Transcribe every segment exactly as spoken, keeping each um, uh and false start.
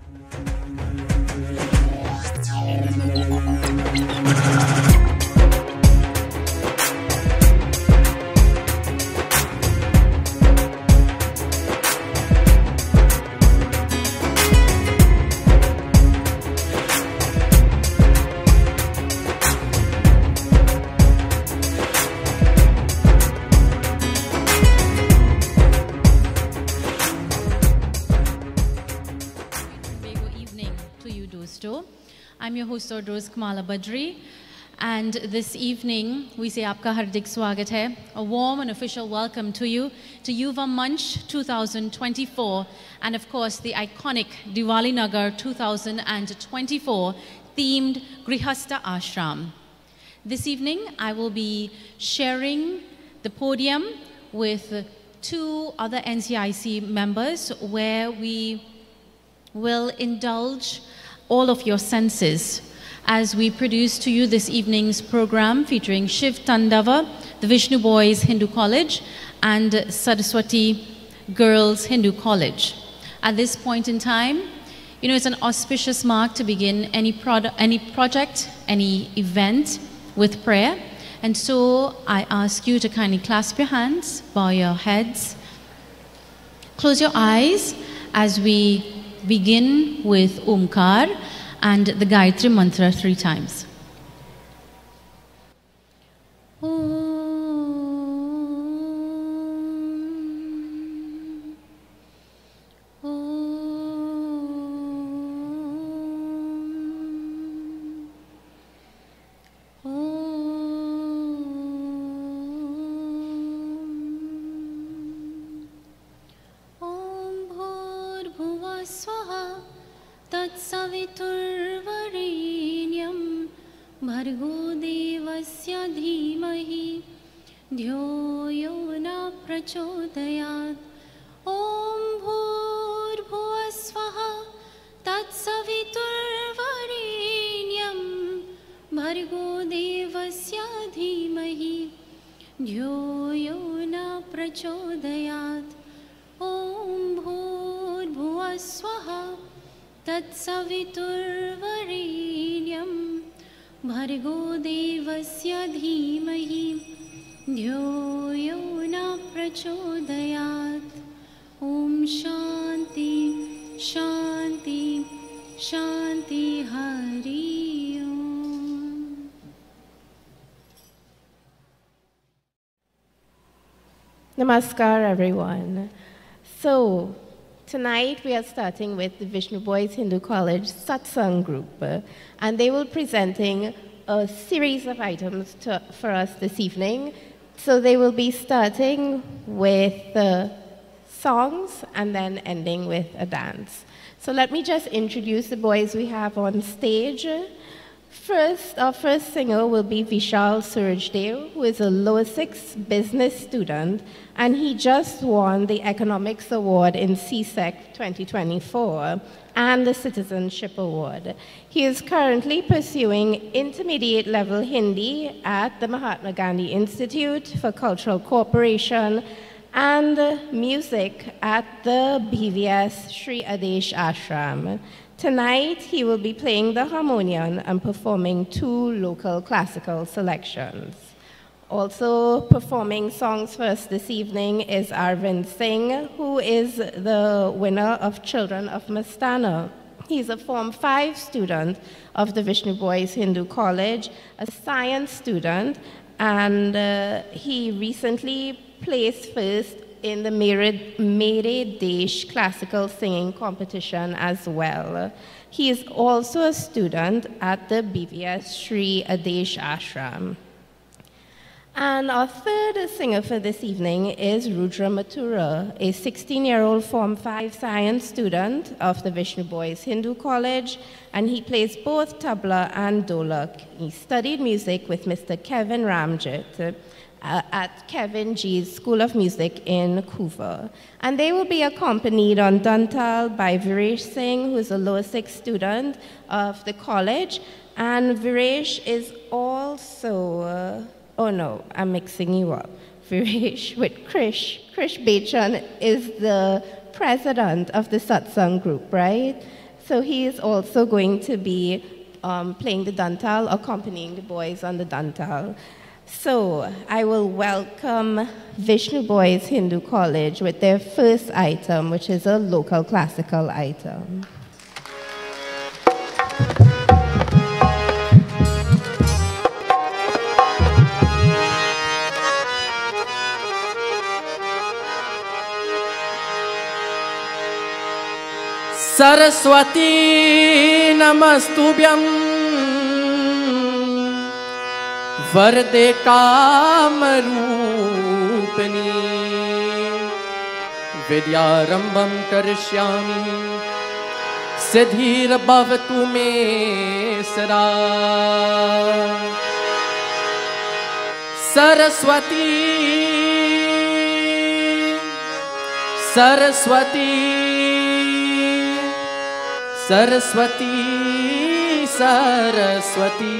I'm your host, Ordroz Kamala Badri, and this evening we say Aapka Hardik Swagat hai, a warm and official welcome to you to Yuva Manch two thousand twenty-four, and of course the iconic Diwali Nagar two thousand twenty-four themed Grihastha Ashram. This evening I will be sharing the podium with two other N C I C members where we will indulge all of your senses as we produce to you this evening's program featuring Shiv Tandava, the Vishnu Boys Hindu College, and Saraswati Girls Hindu College. At this point in time, you know, it's an auspicious mark to begin any, product, any project, any event with prayer. And so I ask you to kindly clasp your hands, bow your heads, close your eyes as we begin with Omkar and the Gayatri Mantra three times. Om. तत्सवितुर्वरेण्यं भर्गो देवस्य धीमहि धियो यो न प्रचोदयात् ॐ भूर्भुवः स्वः तत्सवितुर्वरेण्यं भर्गो देवस्य धीमहि धियो यो न प्रचोदयात् ॐ भूर्भुवः स्वः तत्सवितुर्वरेण्यं भर्गो देवस्य धीमहि धियो यो न प्रचोदयात् ॐ शान्ति शान्ति शान्ति हरि ओम्. Namaskar, everyone. So, tonight we are starting with the Vishnu Boys Hindu College Satsang group, uh, and they will be presenting a series of items to, for us this evening. So they will be starting with uh, songs and then ending with a dance. So let me just introduce the boys we have on stage. First, our first singer will be Vishal Surajdev, who is a lower six business student, and he just won the Economics Award in C SEC twenty twenty-four and the Citizenship Award. He is currently pursuing intermediate level Hindi at the Mahatma Gandhi Institute for Cultural Cooperation and music at the B V S Sri Adesh Ashram. Tonight, he will be playing the harmonium and performing two local classical selections. Also performing songs for us this evening is Arvind Singh, who is the winner of Children of Mastana. He's a Form five student of the Vishnu Boys Hindu College, a science student, and uh, he recently placed first in the Mere, Mere Desh classical singing competition as well. He is also a student at the B V S Sri Adesh Ashram. And our third singer for this evening is Rudra Mathura, a sixteen-year-old Form five science student of the Vishnu Boys Hindu College, and he plays both tabla and dholak. He studied music with Mister Kevin Ramjit Uh, at Kevin G's School of Music in Couva. And they will be accompanied on Dantal by Viresh Singh, who is a lower six student of the college. And Viresh is also, uh, oh no, I'm mixing you up. Viresh with Krish. Krish Bechan is the president of the Satsang group, right? So he is also going to be um, playing the dantal, accompanying the boys on the dantal. So I will welcome Vishnu Boys Hindu College with their first item, which is a local classical item. Saraswati Namastubhyam Varde Kamarupani Vidyarambham Karishyami Siddhir Bhavatu Me Sada Saraswati Saraswati Saraswati, Saraswati,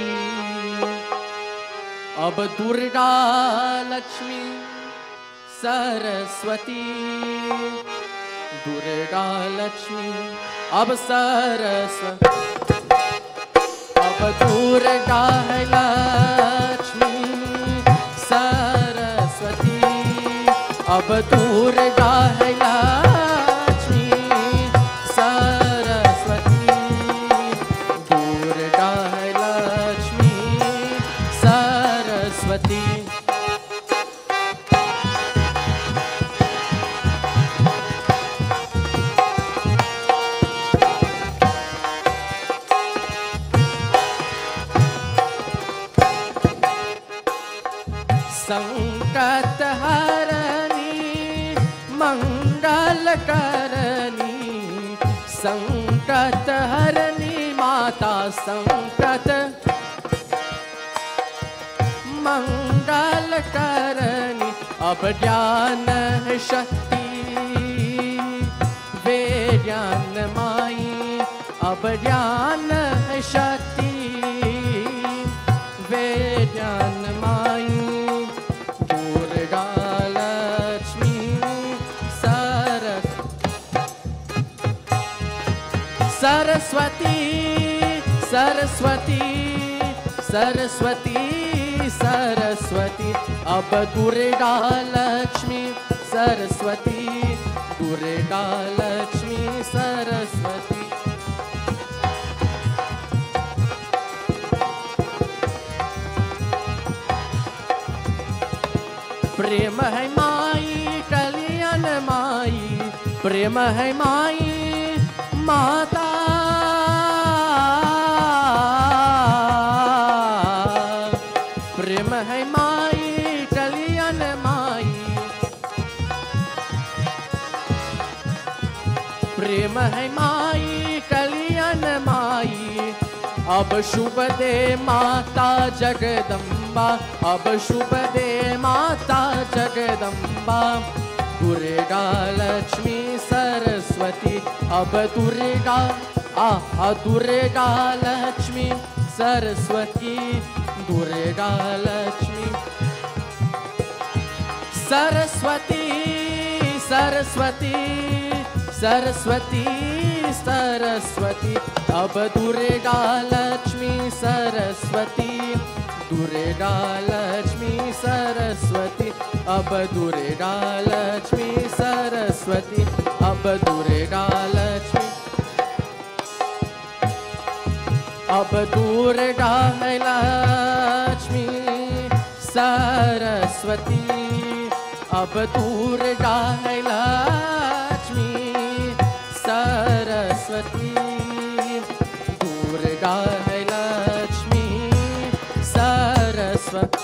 Ab Durga Lakshmi, Saraswati, Durga Lakshmi, Ab Saraswati, Ab Durga Lakshmi, Saraswati, Ab Durga Lakshmi, संकट हरनी मंगल करनी संकट हरनी माता संकट मंगल करनी अब ज्ञान है शक्ति वे ज्ञान माई अब ज्ञान है शक्ति वे ज्ञान माई Saraswati, Saraswati, Saraswati, Saraswati, Ab Durga Lakshmi, Saraswati, Durga Lakshmi, Saraswati. Prem hai Mai, Kalyan Mai, Prem hai Mai, Mata. Prem hai Mai, Kalyan Mai, Prem hai Mai, Kalyan Mai, Ab Shubh De Mata Jagadamba, Ab Shubh De Mata Jagadamba, Durga Lakshmi Saraswati, Ab Durga, ah, Durga Lakshmi Saraswati, Durga Lakshmi Saraswati, Saraswati, Saraswati, Saraswati, Ab Durga Lakshmi Saraswati, Durga Lakshmi Saraswati, Ab Durga Lakshmi Saraswati, Ab Durga Lakshmi, Ab Durga Lakshmi Saraswati, Ab Durga Lakshmi Saraswati, Durga Lakshmi Saraswati.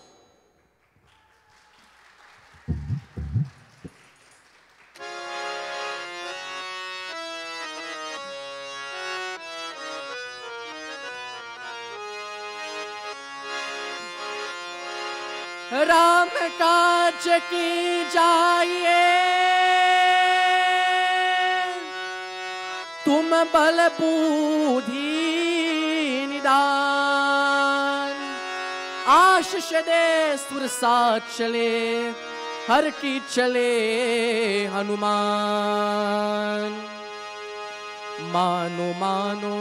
Ram काज की जाइए तुम बल बुद्धि निदान, आशीष दे सुर साथ चले हर की चले हनुमान। मानो मानो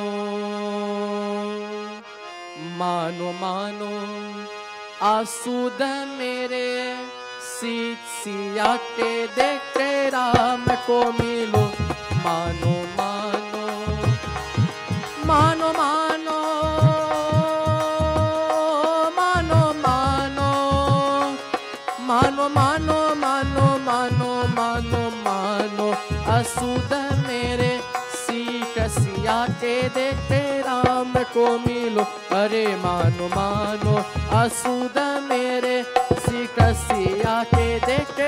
मानो मानो आसूद मेरे सीत सिया के देखते राम को मिलो मानो मानो मानो मानो मानो मानो मानो मानो मानो मानो मानो मानो आसूद मेरे सीट सिया के देखते राम को मिलो अरे मानो मानो आसूद मेरे सीट सिया के देखते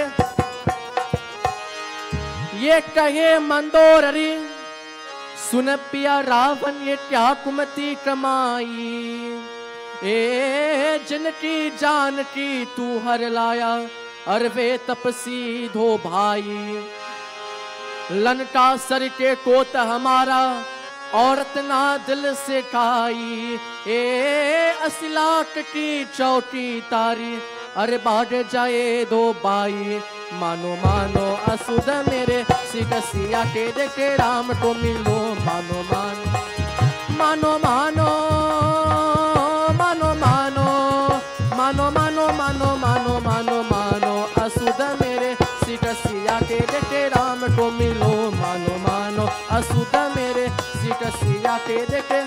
ये कहे मंदोदरी सुन पिया रावण ये क्या कुमति कमाई ए जिनकी जान की तू हर लाया अरवे तपसी धो भाई लंका सर के कोत हमारा औरत ना दिल से खाई ए असलाक की चौकी तारी अरे बाढ़ जाए दो बाई मानो मानो असुद मेरे सिकसिया के देखे राम को मिलो मानो मानो मानो मानो मानो मानो मानो मानो मानो मानो मानो मानो असुद मेरे सिकसिया के देखे राम को मिलो मानो मानो असुद मेरे सिकसिया के देखे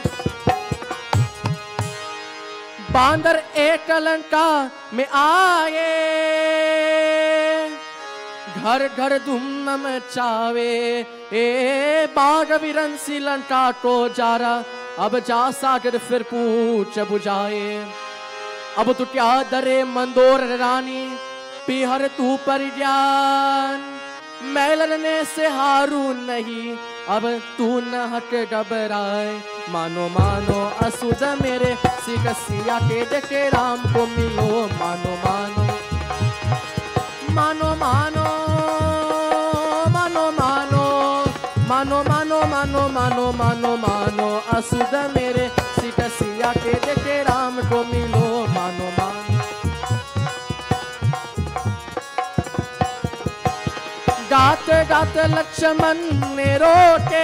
बांदर एक लंका में आए घर घर धूम मचावे ए बाग विरंसी लंका को जारा अब जा सागर फिर पूछ बुझाए अब तू क्या दरे मंदोर रानी पिहर तू पर ज्ञान मैलने से हारू नहीं अब तू न हट घबराए मानो मानो असुद मेरे सिकसिया के देखे राम को मिलो मानो मानो मानो मानो मानो मानो मानो मानो मानो मानो मानो मानो असुद मेरे सिकसिया के देखे राम को मिलो मानो मानो गाते गाते लक्ष्मण ने रोके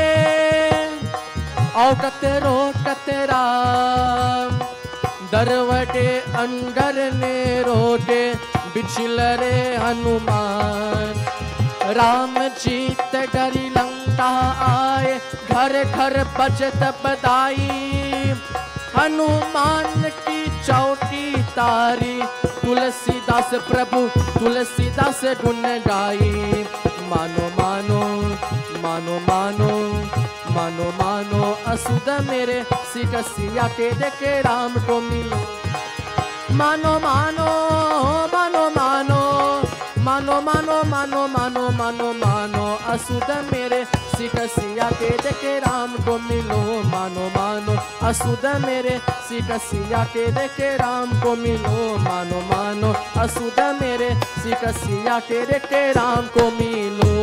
औकते रोकते राम दरवटे अंगर ने रोके बिछल रे हनुमान राम जीत डरी लंका आए घर घर बजत बधाई हनुमान की चौकी तारी तुलसीदास प्रभु तुलसीदास गुण गाई मानो मानो मानो मानो मानो मानो असुद मेरे सिकसिया के देखे राम को मिलो मानो मानो मानो मानो मानो मानो मानो मानो मानो मानो असुद मेरे सिकसिया के देखे राम को मिलो मानो मानो असुद मेरे सिकसिया के देखे राम को मिलो मानो मानो असुद मेरे सिकसिया के देखे राम को मिलो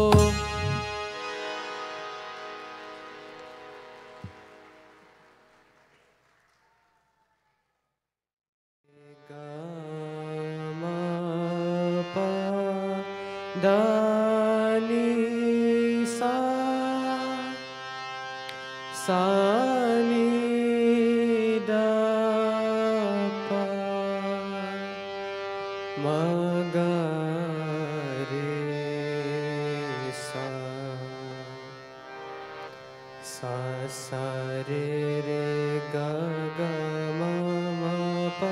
दानी सा सानी दा पा मगा रे सा सा सा रे रे गा गा मा मा पा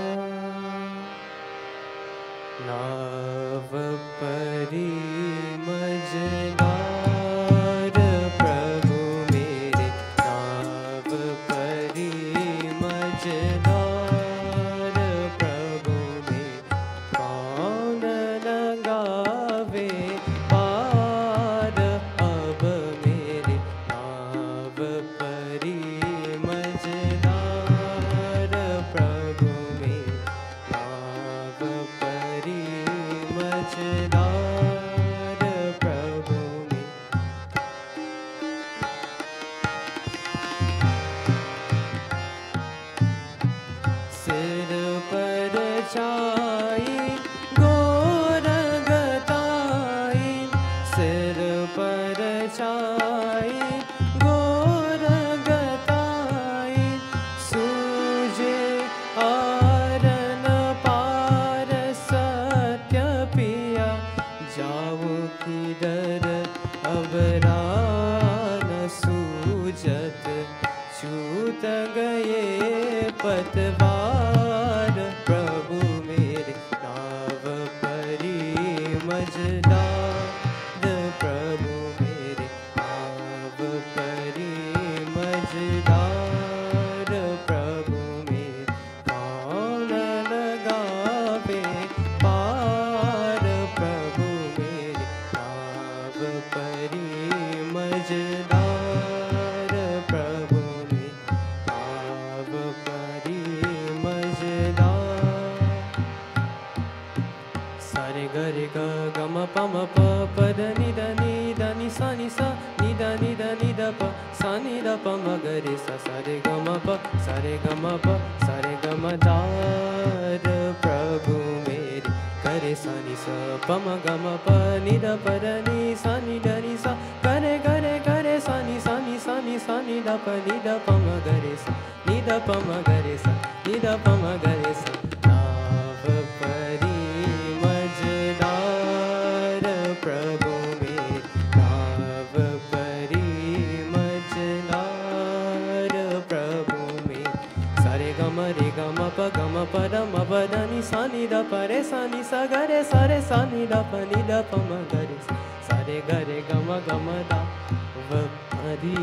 नाव परी मजदार प्रभु मेरे नाव परी मजदार प्रभु में कौन लगावे पार अब मेरे नाव परी मजदार प्रभु में नाव परी मजदार पतवार प्रभु मेरे नाव परी मझधार प्रभु मेरे नाव परी मझधार प्रभु मेरे कौन लगावे पार प्रभु मेरे नाव परी मझधार प्रभु मेरे नाव परी मझधार सारे गरे ग गम पम प पद नि द नि द नि सा नि सा नि द नि द नि द प सा नि द प म ग रे सा सा रे ग म प सा रे ग म प सा रे ग म दार प्रभु मेरे करे सा नि सा प म ग म प नि द प द नि सा नि द नि सा करे करे करे सा नि सा नि सा नि सा नि द प नि द प म ग रे सा नि द प म ग रे सा नि द प म ग रे सा नाव परी मझधार प्रभु मेरे नाव परी मझधार प्रभु मेरे सारे गम रे गम प गम प द म प द नि सा नि द प रे सा नि सा ग रे सा रे सा नि द प नि द प म ग रे सा सा रे ग रे ग म ग म द व परी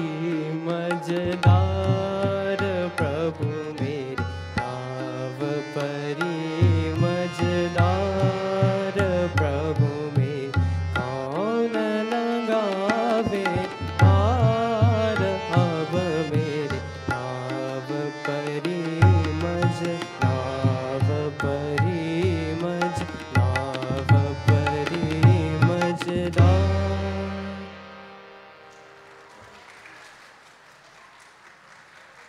मझधार प्रभु मेरे नाव परी मझधार प्रभु मेरे कौन लगावे पार अब मेरे नाव परी मझ नाव परी मझ नाव परी मझधार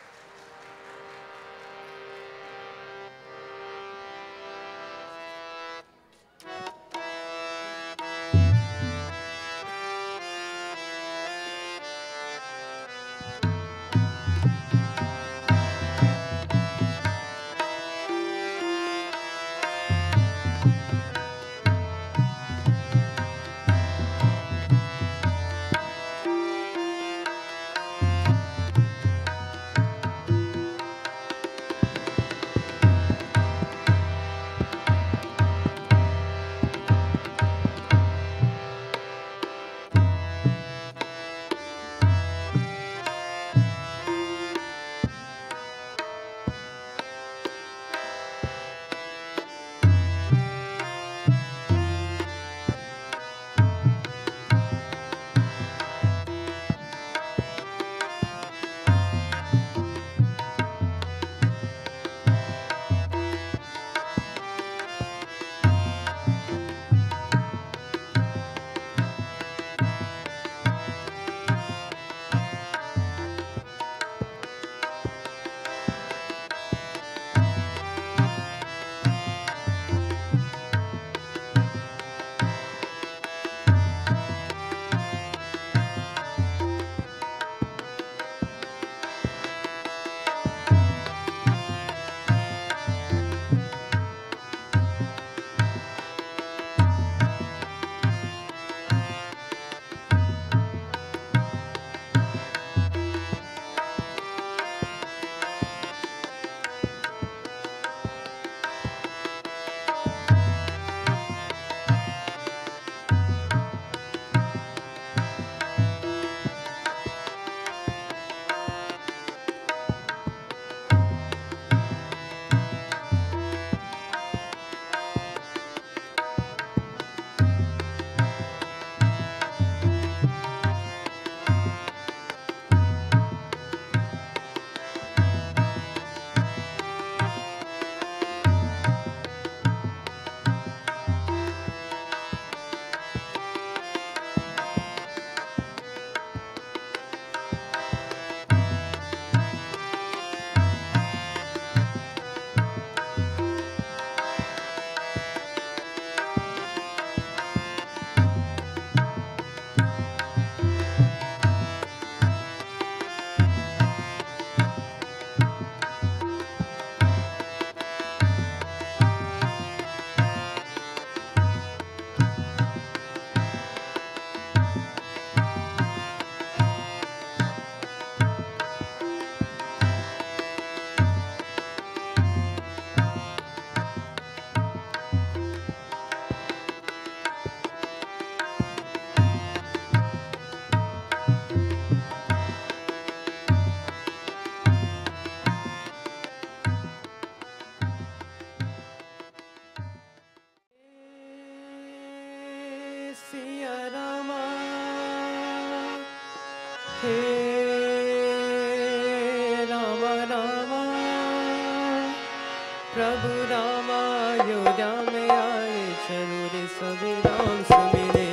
प्रभु राम अयोध्या में आए, चलो रे सभी राम सुमिरे।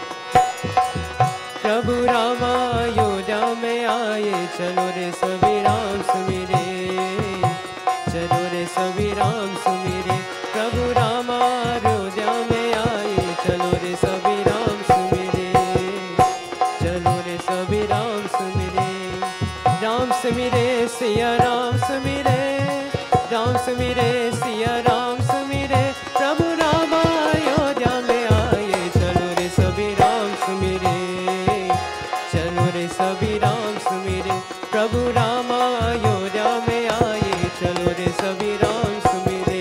प्रभु राम अयोध्या में आए, चलो रे सभी राम सुमिरे, चलो रे सभी राम सुमिरे। प्रभु राम अयोध्या में आए, चलो रे सभी राम सुमिरे, चलो रे सभी राम सुमिरे। राम सुमिरे सिया राम सुमिरे, राम सुमिरे सिया राम सुमिरे। प्रभु राम अयोध्या में आए, चलो रे सभी राम सुमिरे, चलो रे सभी राम सुमिरे। प्रभु राम अयोध्या में आए, चलो रे सभी राम सुमिरे।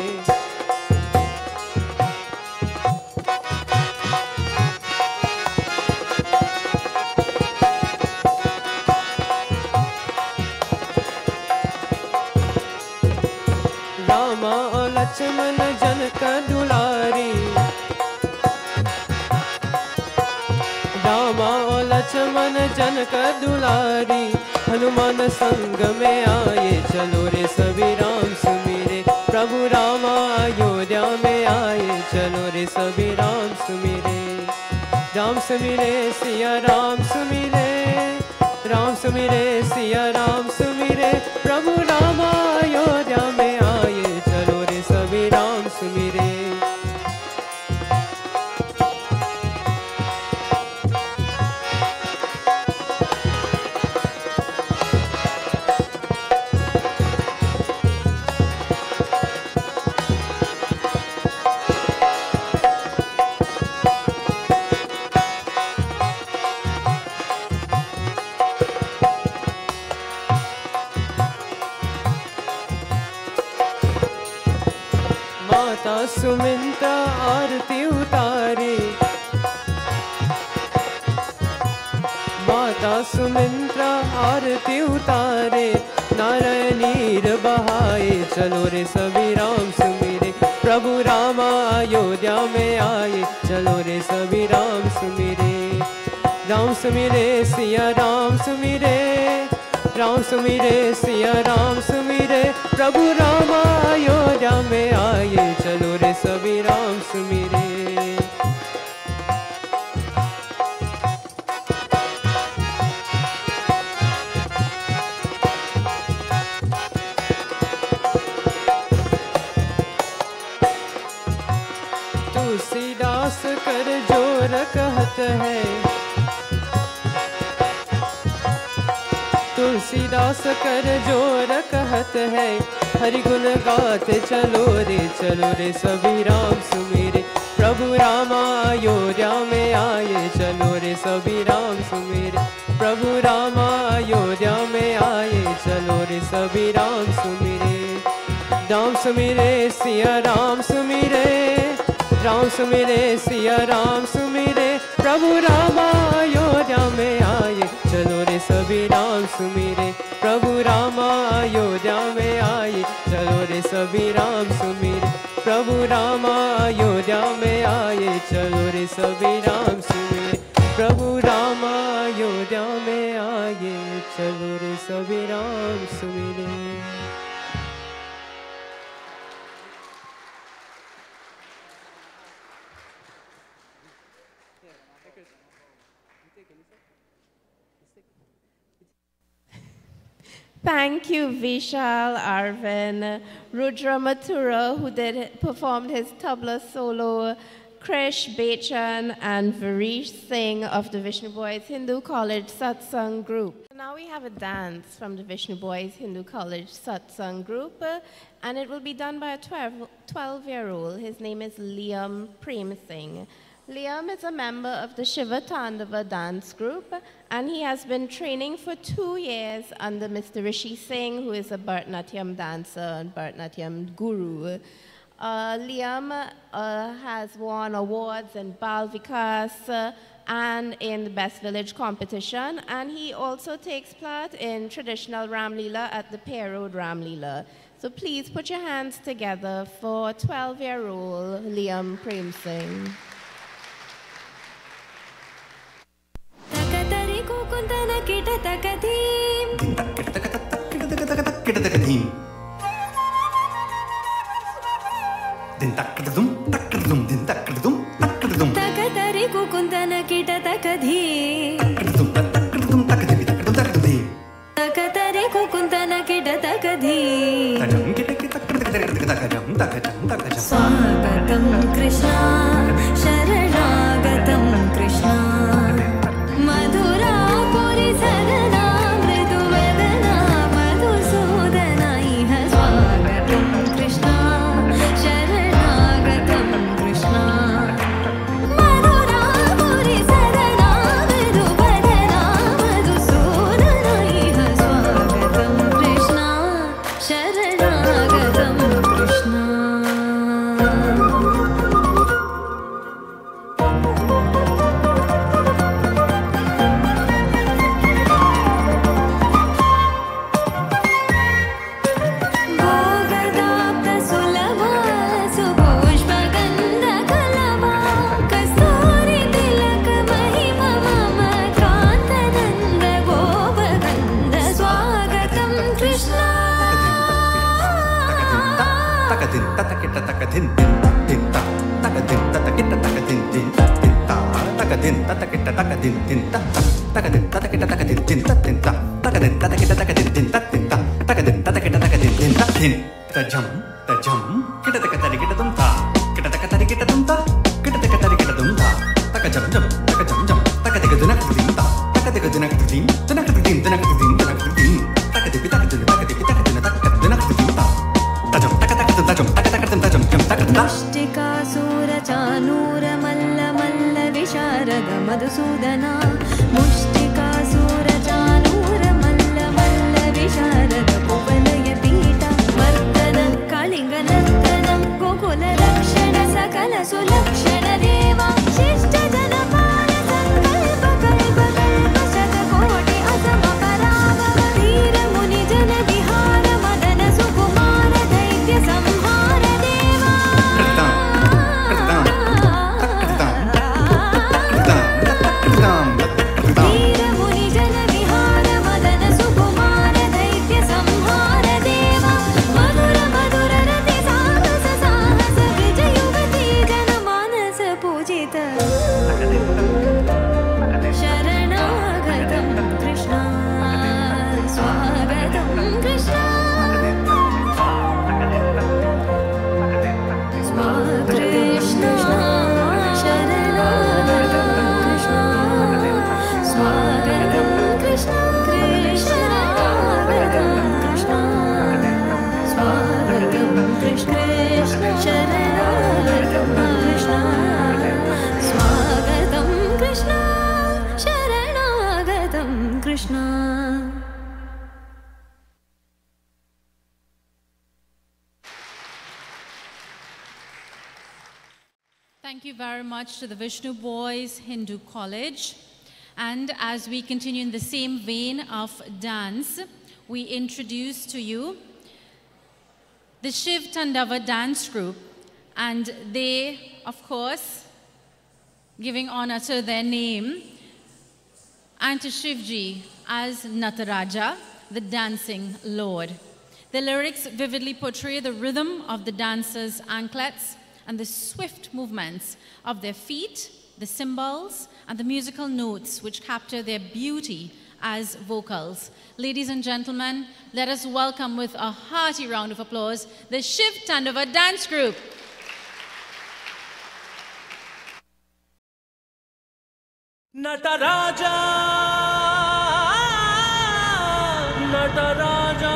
राम और लक्ष्मण जनक दुलारी, राम और लक्ष्मण जनक दुलारी। हनुमान संग में आए, चलो रे सभी राम सुमिरे। प्रभु राम अयोध्या में आए, चलो रे सभी राम सुमिरे। राम सुमिरे सिया राम सुमिरे, राम सुमिरे सिया राम सुमिरे। प्रभु राम अयोध्या में आए, चलो रे सभी राम सुमिरे। माता सुमित्रा आरती उतारी, माता सुमित्रा आरती उतारे। नारायणीर बहाए, चलो रे सभी राम सुमिरे। प्रभु राम अयोध्या में आए, चलो रे सभी राम सुमिरे। राम सुमिरे सिया राम सुमिरे, राम सुमिरे सिया राम सुमिरे। प्रभु राम अयोध्या में आए, चलो रे सभी राम सुमिरे। तुलसीदास कर जोर कहत है, तुलसीदास कर जोर कहत है। हरि गुण गाते चलो रे, चलो रे सभी राम सुमिरे। प्रभु राम अयोध्या में आए, चलो रे सभी राम सुमिरे। प्रभु राम अयोध्या में आए, चलो रे सभी राम सुमिरे। राम सुमिरे सिया राम सुमिरे, राम सुमिरे सिया राम सुमिरे। प्रभु राम अयोध्या में आए, चलो रे सभी राम सुमिरे। प्रभु राम अयोध्या में आए, चलो रे सभी राम सुमिरे। प्रभु राम अयोध्या में आए, चलो रे सभी राम सुमिरे। प्रभु राम अयोध्या में आए, चलो रे सभी राम सुमिरे। Thank you, Vishal, Arvin, Rudra Mathura, who did performed his tabla solo, Krish Bechan, and Varish Singh of the Vishnu Boys Hindu College Satsang Group. Now we have a dance from the Vishnu Boys Hindu College Satsang Group, uh, and it will be done by a twelve-year-old. His name is Liam Prem Singh. Liam is a member of the Shiva Tandava dance group, and he has been training for two years under Mister Rishi Singh, who is a Bharatanatyam dancer and Bharatanatyam guru. Uh, Liam uh, has won awards in Bal Vikas uh, and in the Best Village competition, and he also takes part in traditional Ramlila at the Pear Road Ramlila. So please put your hands together for twelve-year-old Liam Prem Singh. कुकुन्तन किटतकधी स्वागतं कृष्णा शरणागतं कृष्णा मधुरापुरि सदना मृदुवदना मधुसूदना इह स्वागतं कृष्णा शरणागतं कृष्णा मधुरापुरि सदना मृदुवदना मधुसूदना इह स्वागतं कृष्णा शरणागतं कृष्णा भोगदाप्तसुलभा सुपुष्पगन्धकलभा कस्तूरितिलकमहिमा मम कान्तनन्द गोपगन्ध स्वागतं Krishna takadin tatakita takadin din ta takadin tatakita takadin din ta din ta takadin tatakita takadin din ta takadin tatakita takadin din ta din ta takadin tatakita takadin din ta din ta takadin tatakita takadin din ta din ta jam ta jam kita takatari kita dum ta kita takatari kita dum ta kita takatari kita dum ta takajam jam takajam jam takadiga dunak din ta takadiga dunak din dunak din dunak din dunak din takadiga takadin takadiga takadin takadinak din ta tajam takatakat tajam takatakat tajam jam takata मुष्टिकासुरचानूर मल्ल मल्ल विशारद मधुसूदना मुष्टिकासुरचानूर मल्ल मल्ल विशारद कुवलय पीठ वर्तन कालिंग नर्तन गोकुल रक्षण सकल सुलक्षण देवा शिष्ट जनपाल संकल्प कल्प कल्प शतकोटि असम पराभव वीर मुनि जन विहार मदन सुकुमार दैत्य संहार देवा वीर मुनि जन विहार मदन सुकुमार दैत्य संहार देवा मधुर मधुर रति साहस साहस विजय युवती जन मानस पूजित शरणागतं कृष्णा स्वागतं कृष्णा कृष्णा शरणागतं कृष्णा स्वागतं कृष्णा कृष्णागतं कृष्णा स्वागतं कृष्ण शरणागतं कृष्णा स्वागतं Krishna शरणागतं Krishna Thank you very much to the Vishnu Boys Hindu College. And as we continue in the same vein of dance, we introduce to you the Shiv Tandava dance group. And they, of course, giving honor to their name, and to Shivji as Nataraja, the dancing lord. The lyrics vividly portray the rhythm of the dancers' anklets and the swift movements of their feet, the cymbals, and the musical notes which capture their beauty as vocals. Ladies and gentlemen, let us welcome with a hearty round of applause the Shiv Tandava dance group. Nataraja, Nataraja.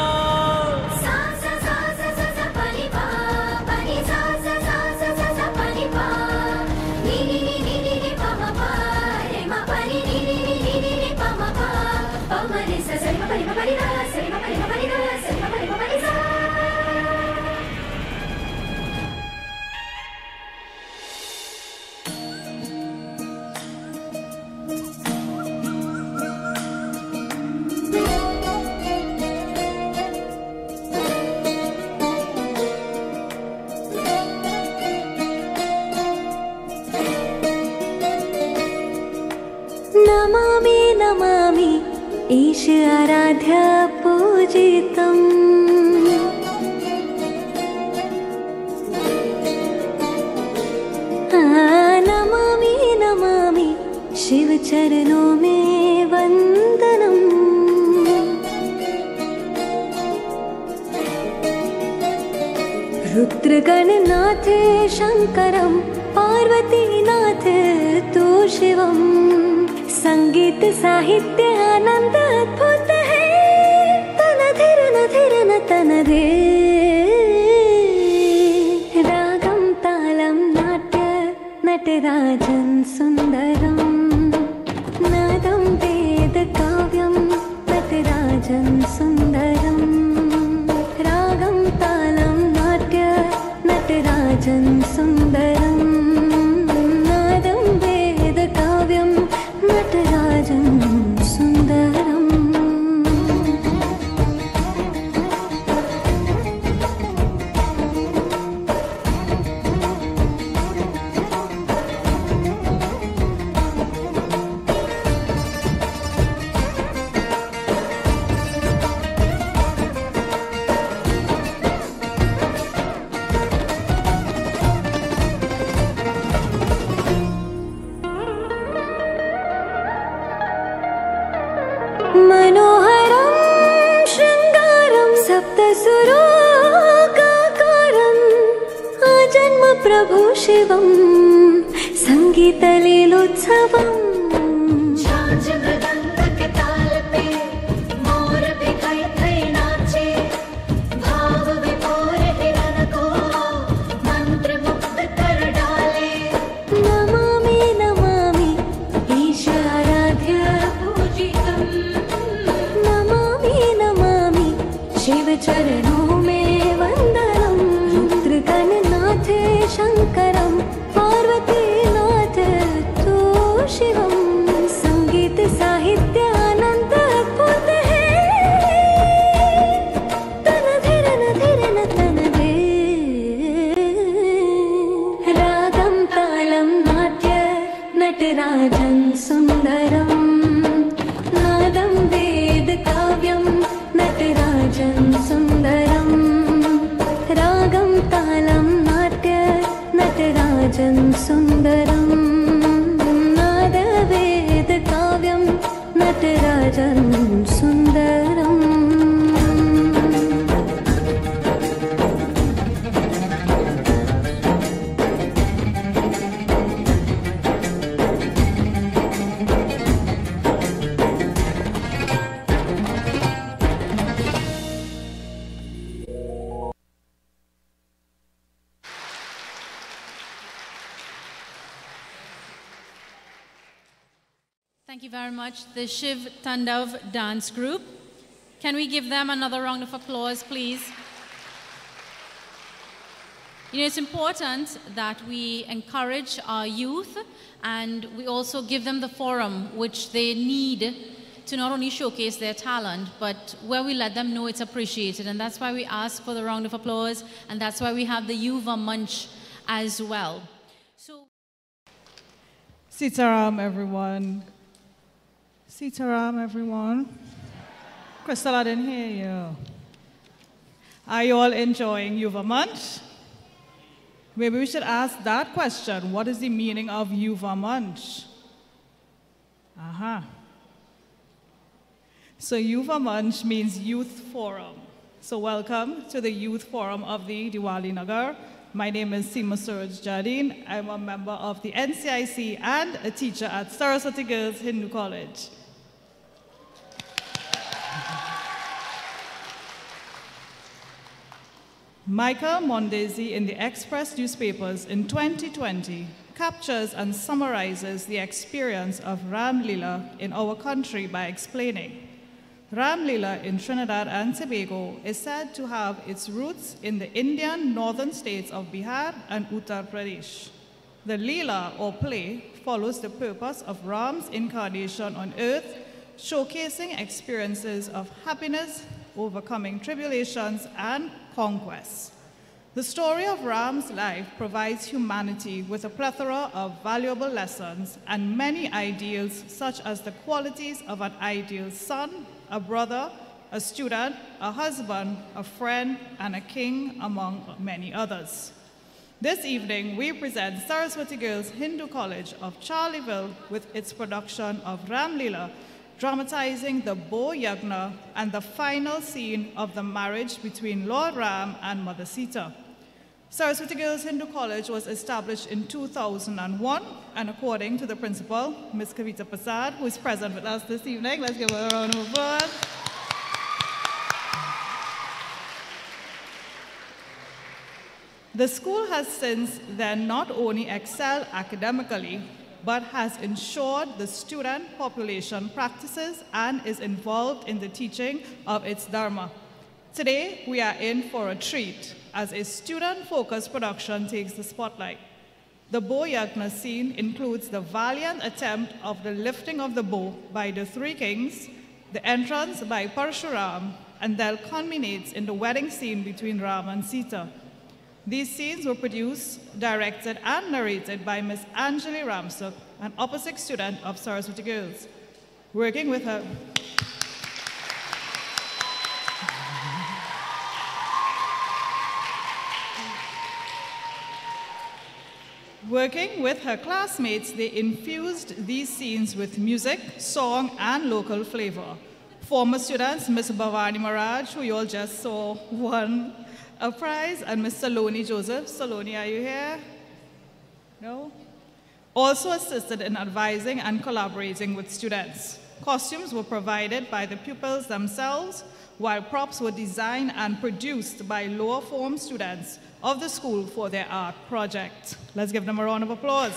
Namami Namami ईश आराध्य पूजितम् नमामि नमामि शिव चरणों में वंदनम् रुद्रगणनाथ शङ्करं पार्वतीनाथ तु शिवं संगीत साहित्य आनंद अद्भुत है तनधिर नधिर न तनधे रागं तालं नाट्य नटराजं सुन्दरं नादं वेद काव्यं नटराजं सुन्दरं रागं तालं नाट्य नटराजं सुन्दरं नादं वेद काव्यं नटराजं सुन्दरम् मनोहरं शृङ्गारं सप्तसुरोगाकारम् आजन्म प्रभु शिवं सङ्गीतलीलोत्सवम् झांझ मृदंग के ताल पे मोर भी खै खै नाचे भाव विभोर हिरन को मंत्र मुग्ध कर डाले नमामि नमामि ईश आराध्य पूजितम् नमामि नमामि शिव चरणों में वंदनम् रुद्रगणनाथ शङ्करं पार्वतीनाथ तु शिवं संगीत साहित्य आनंद अद्भुत है तनधिर नधिर न तनधे रागं तालं नाट्य नटराजं सुन्दरं नादं वेद काव्यं नटराजं सुन्दरं रागं तालं नाट्य नटराजं सुन्दरं नाद वेद काव्यं नटराजं सुन्दरम् Thank you very much, the Shiv Tandav dance group. Can we give them another round of applause, please? You know, it's important that we encourage our youth and we also give them the forum which they need to not only showcase their talent, but where we let them know it's appreciated. And that's why we ask for the round of applause, and that's why we have the Yuva Munch as well. So, Sitaram, everyone. Sitaram, everyone. Crystal, I didn't hear you. Are you all enjoying Yuva Munch? Maybe we should ask that question. What is the meaning of Yuva Munch? Aha. So Yuva Munch means Youth Forum. So welcome to the Youth Forum of the Diwali Nagar. My name is Seema Suraj Jardine. I'm a member of the N C I C and a teacher at Saraswati Girls Hindu College. Michael Mondesi in the Express newspapers in twenty twenty captures and summarizes the experience of Ram Leela in our country by explaining, Ram Leela in Trinidad and Tobago is said to have its roots in the Indian northern states of Bihar and Uttar Pradesh. The Leela, or play, follows the purpose of Ram's incarnation on earth, showcasing experiences of happiness, overcoming tribulations, and conquests. The story of Ram's life provides humanity with a plethora of valuable lessons and many ideals, such as the qualities of an ideal son, a brother, a student, a husband, a friend, and a king, among many others. This evening, we present Saraswati Girls Hindu College of Charleville with its production of Ram Leela, dramatizing the Bo Yagna and the final scene of the marriage between Lord Ram and Mother Sita. Saraswati Girls Hindu College was established in two thousand one, and according to the principal, Miz Kavita Prasad, who is present with us this evening, let's give her a round of applause. The school has since then not only excelled academically, but has ensured the student population practices and is involved in the teaching of its dharma. Today, we are in for a treat as a student-focused production takes the spotlight. The bow yagna scene includes the valiant attempt of the lifting of the bow by the three kings, the entrance by Parshuram, and then culminates in the wedding scene between Ram and Sita. These scenes were produced, directed, and narrated by Miss Anjali Ramsuk, an opposite student of Saraswati Girls. Working with her, Working with her classmates, they infused these scenes with music, song, and local flavor. Former students, Miss Bhavani Maraj, who you all just saw, won a prize, and Miss Saloni Joseph. Saloni, are you here? No? Also assisted in advising and collaborating with students. Costumes were provided by the pupils themselves, while props were designed and produced by lower form students of the school for their art project. Let's give them a round of applause.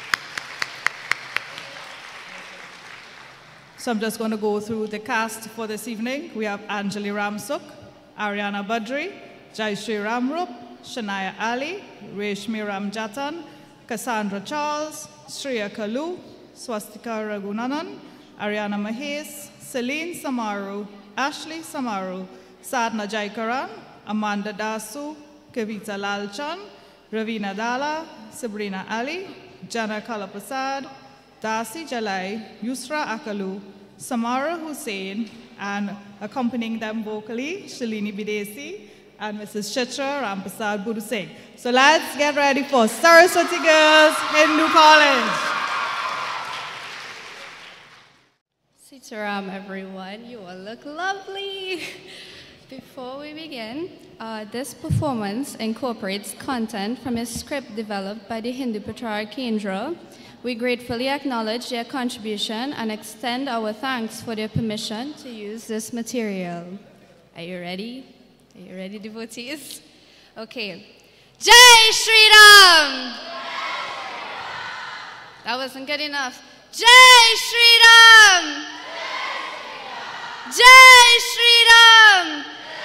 So I'm just going to go through the cast for this evening. We have Anjali Ramsuk, Ariana Badri, Jaishree Ramrup, Shania Ali, Reshmi Ramjatan, Cassandra Charles, Shreya Kalu, Swastika Raghunanan, Ariana Mahes, Celine Samaru, Ashley Samaru, Sadhna Jaikaran, Amanda Dasu, Kavita Lalchan, Ravina Dala, Sabrina Ali, Jana Kalaprasad, Dasi Jalai, Yusra Akalu, Samara Hussain, and accompanying them vocally, Shalini Bidesi, and Missus Chitra Rampasad Budu Singh. So let's get ready for Saraswati Girls Hindu College. Sitaram, everyone. You all look lovely. Before we begin, uh, this performance incorporates content from a script developed by the Hindu Prachar Kendra. We gratefully acknowledge their contribution and extend our thanks for their permission to use this material. Are you ready? Are you ready, devotees? Okay. Jai Shri Ram! That wasn't good enough. Jai Shri Ram! Jai Shri Ram!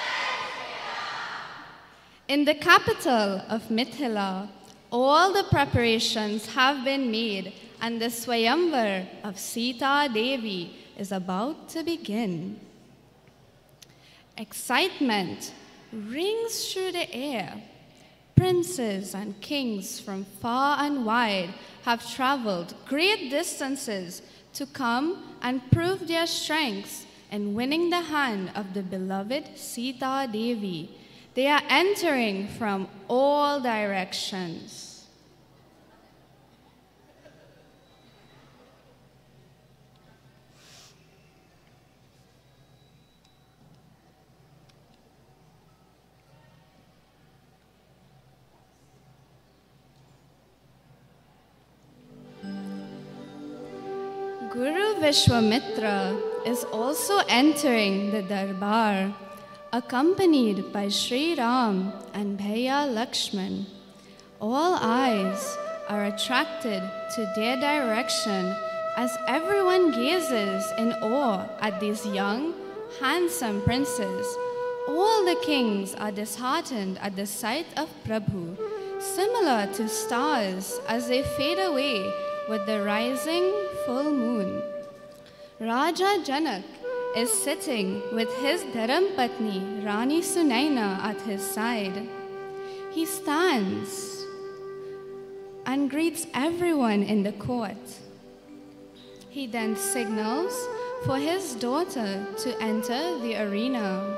In the capital of Mithila, all the preparations have been made and the Swayamvar of Sita Devi is about to begin. Excitement rings through the air. Princes and kings from far and wide have traveled great distances to come and prove their strengths in winning the hand of the beloved Sita Devi. They are entering from all directions. Guru Vishwamitra is also entering the Darbar, accompanied by Sri Ram and Bhaiya Lakshman. All eyes are attracted to their direction as everyone gazes in awe at these young, handsome princes. All the kings are disheartened at the sight of Prabhu, similar to stars as they fade away with the rising full moon. Raja Janak is sitting with his Dharam-patni, Rani Sunaina, at his side. He stands and greets everyone in the court. He then signals for his daughter to enter the arena.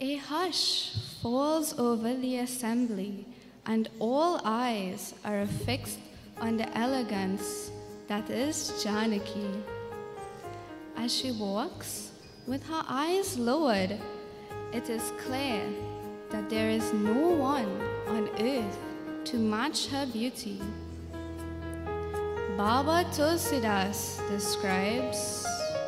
A hush falls over the assembly, and all eyes are affixed on the elegance that is Janaki. As she walks, with her eyes lowered, it is clear that there is no one on earth to match her beauty. Baba Tulsidas describes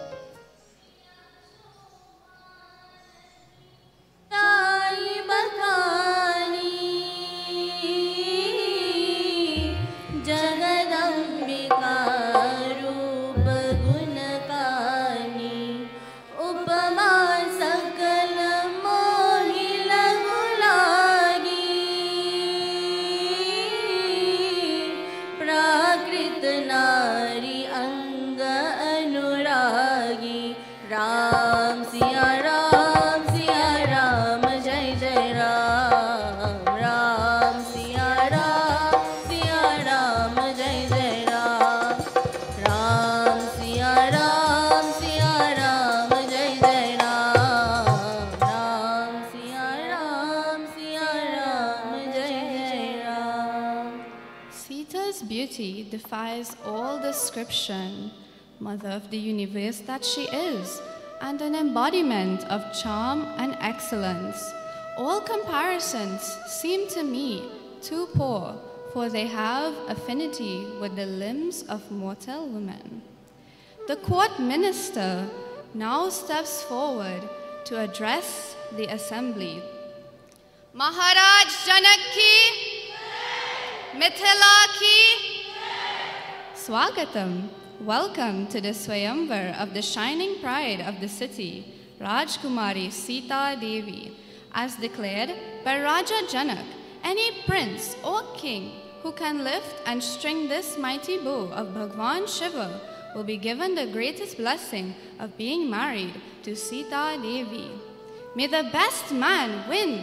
defies all description, mother of the universe that she is, and an embodiment of charm and excellence. All comparisons seem to me too poor, for they have affinity with the limbs of mortal women. The court minister now steps forward to address the assembly. Maharaj Janak ki, Mithila ki, Swagatam, welcome to the Swayamvar of the shining pride of the city, Rajkumari Sita Devi. As declared by Raja Janak, any prince or king who can lift and string this mighty bow of Bhagwan Shiva will be given the greatest blessing of being married to Sita Devi. May the best man win.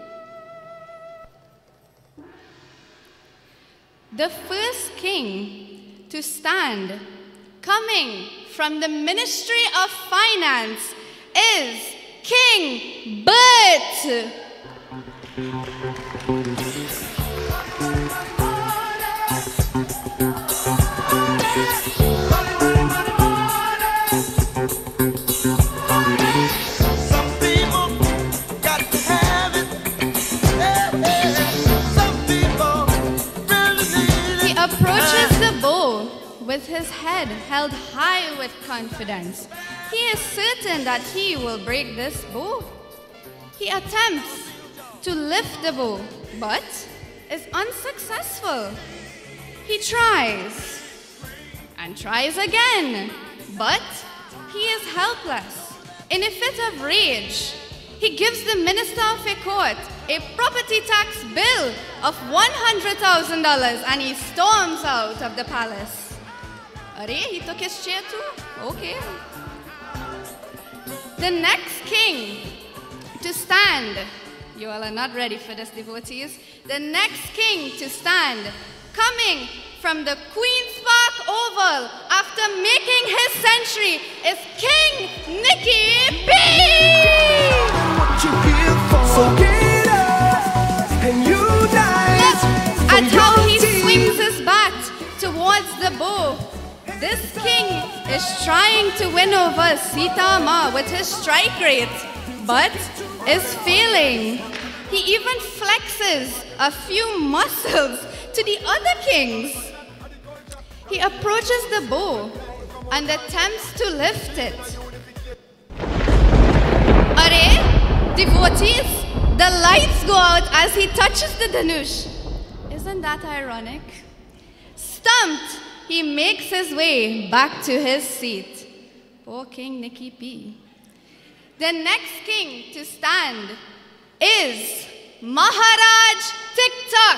The first king to stand, coming from the Ministry of Finance, is King Bert. With his head held high with confidence, he is certain that he will break this bow. He attempts to lift the bow, but is unsuccessful. He tries and tries again, but he is helpless. In a fit of rage, he gives the minister of a court a property tax bill of one hundred thousand dollars and he storms out of the palace. Are, he took his chair too? Okay. The next king to stand, you all are not ready for this, devotees. The next king to stand, coming from the Queen's Park Oval after making his century, is King Nicky P. What you here for? So get up and unite. Look at how he swings his bat towards the bow. This king is trying to win over Sita Ma with his strike rate, but is failing. He even flexes a few muscles to the other kings. He approaches the bow and attempts to lift it. Are, devotees, the lights go out as he touches the Dhanush. Isn't that ironic? Stumped, he makes his way back to his seat. Poor King Nicky P. The next king to stand is Maharaj TikTok.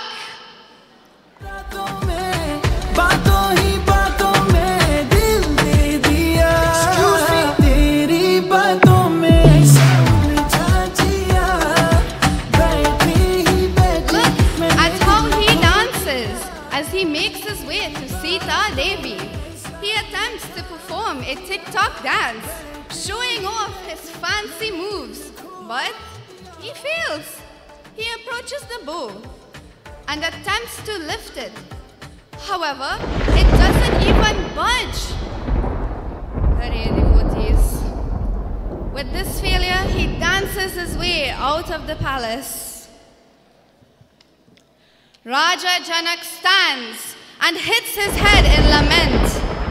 He makes his way to Sita Devi. He attempts to perform a TikTok dance, showing off his fancy moves, but He fails. He approaches the bow and attempts to lift it. However, it doesn't even budge. Hare devotees. With this failure, he dances his way out of the palace. Raja Janak stands and hits his head in lament.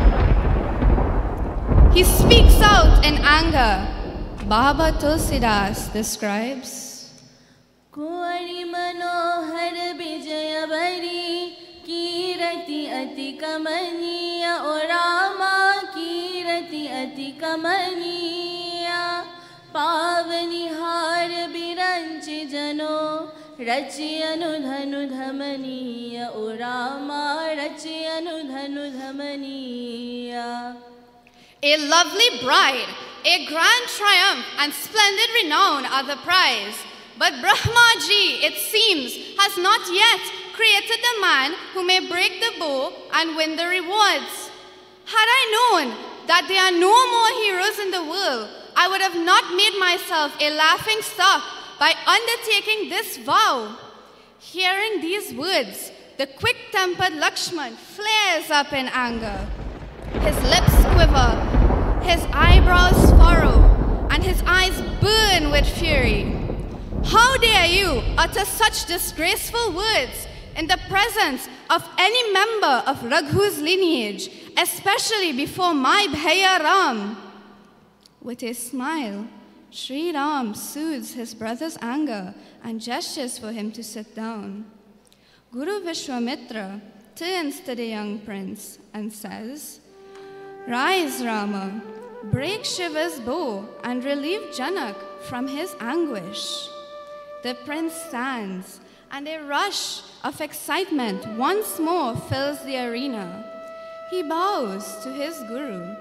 He speaks out in anger. Baba Tulsidas describes, Kuari manohar vijaya bari kirati ati kamaniya o Rama kirati ati kamaniya pavani har biranchi jano rachi anudhanu dhamaniya o Rama rachi anudhanu dhamaniya. A lovely bride, a grand triumph and splendid renown are the prize. But Brahmaji, it seems, has not yet created the man who may break the bow and win the rewards. Had I known that there are no more heroes in the world, I would have not made myself a laughing stock by undertaking this vow. Hearing these words, the quick-tempered Lakshman flares up in anger. His lips quiver, his eyebrows furrow, and his eyes burn with fury. How dare you utter such disgraceful words in the presence of any member of Raghu's lineage, especially before my Bhaiya Ram? With a smile, Sri Ram soothes his brother's anger and gestures for him to sit down. Guru Vishwamitra turns to the young prince and says, Rise, Rama, break Shiva's bow and relieve Janak from his anguish. The prince stands, and a rush of excitement once more fills the arena. He bows to his guru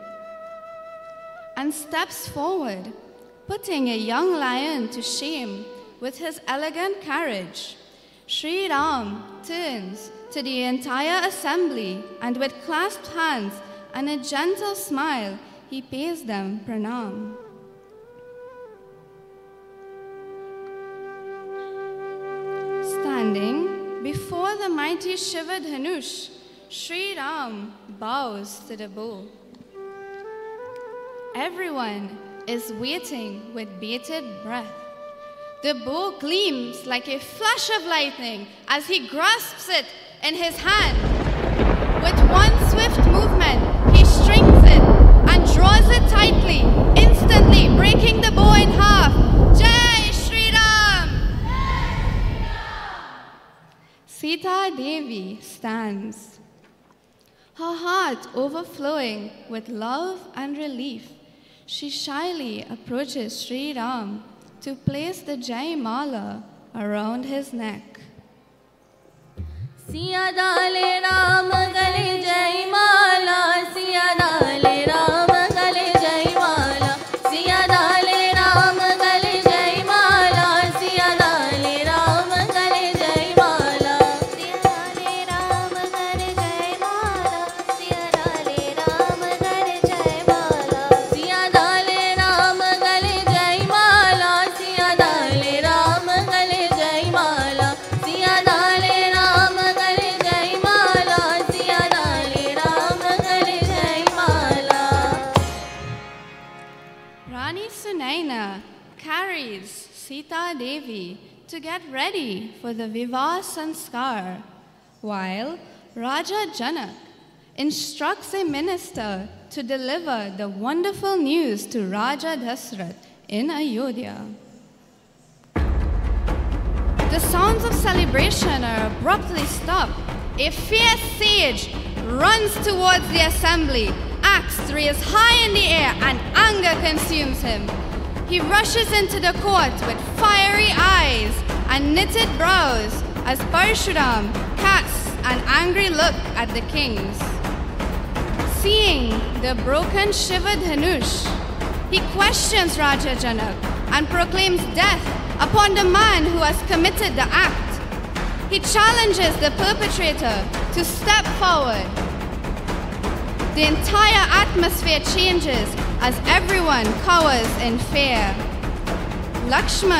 and steps forward, putting a young lion to shame with his elegant carriage. Sri Ram turns to the entire assembly and with clasped hands and a gentle smile, he pays them pranam. Standing before the mighty Shiva Dhanush, Sri Ram bows to the bow. Everyone is waiting with bated breath. The bow gleams like a flash of lightning as he grasps it in his hand. With one swift movement, he strings it and draws it tightly, instantly breaking the bow in half. Jai Shri Ram! Sita Devi stands, her heart overflowing with love and relief. She shyly approaches Sri Ram to place the Jai Mala around his neck. Siya dale Ram gale Jai Mala, Siya dale Ram gale Jai Mala, Siya dale Ram gale Jai Mala, Siya dale Ram gale Jai Mala, Siya dale Ram gale Jai Mala, Siya dale Ram gale Jai Mala, Siya dale Ram gale Jai Mala, Siya dale Ram gale Jai Mala, Siya dale Ram gale Jai Mala, Siya dale Ram gale Jai Mala. Rani Sunaina carries Sita Devi to get ready for the Vivah Sanskar, while Raja Janak instructs a minister to deliver the wonderful news to Raja Dasrath in Ayodhya. The sounds of celebration are abruptly stopped. A fierce sage runs towards the assembly, axe raised high in the air, and anger consumes him. He rushes into the court with fiery eyes and knitted brows as Parshuram casts an angry look at the kings. Seeing the broken Shiva Dhanush, he questions Raja Janak and proclaims death upon the man who has committed the act. He challenges the perpetrator to step forward. The entire atmosphere changes as everyone cowers in fear. Lakshman